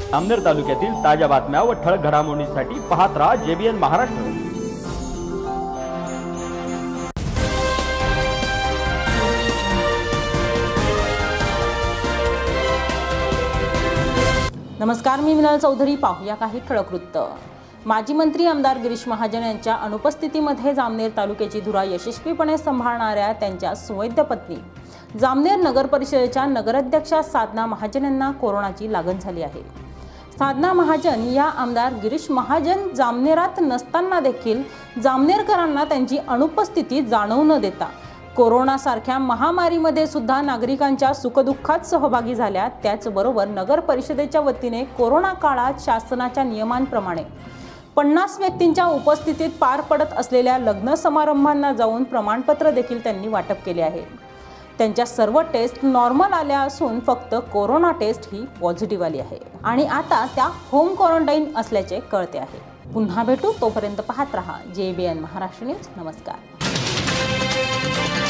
जामनेर तालुक्यातील ताज्या बातम्या व ठळक घडामोडींसाठी पाहत राहा JBN महाराष्ट्र। नमस्कार, मी मिनल चौधरी। पाहूया काही ठळक वृत्त। माजी मंत्री आमदार गिरीश महाजन यांच्या अनुपस्थितीमध्ये जामनेर तालुक्याची धुरा यशस्वीपणे सांभाळणाऱ्या त्यांच्या सुवैध पत्नी जामनेर नगर परिषदेच्या नगराध्यक्षा साधना महाजन यांना कोरोनाची लागण झाली आहे। साधना महाजन या आमदार गिरीश महाजन जामनेरात नसताना देखील जामनेरकरांना त्यांची अनुपस्थिती जाणवू न देता कोरोना सारख्या महामारीमध्ये सुद्धा नागरिकांच्या सुखदुःखात सहभागी झाल्या। त्याचबरोबर नगर परिषदेच्या वतीने कोरोना काळात शासनाच्या नियमांप्रमाणे 50 व्यक्तींच्या उपस्थितीत पार पडत असलेल्या लग्न समारंभांना जाऊन प्रमाणपत्र देखील त्यांनी वाटप केले आहे। त्यांच्या सर्व टेस्ट नॉर्मल आल्या असून फक्त कोरोना टेस्ट ही पॉझिटिव्ह आली आहे आणि आता त्या होम क्वारंटाईन असल्याचे कळते आहे। पुन्हा भेटू, तोपर्यंत पाहत रहा JBN महाराष्ट्र न्यूज। नमस्कार।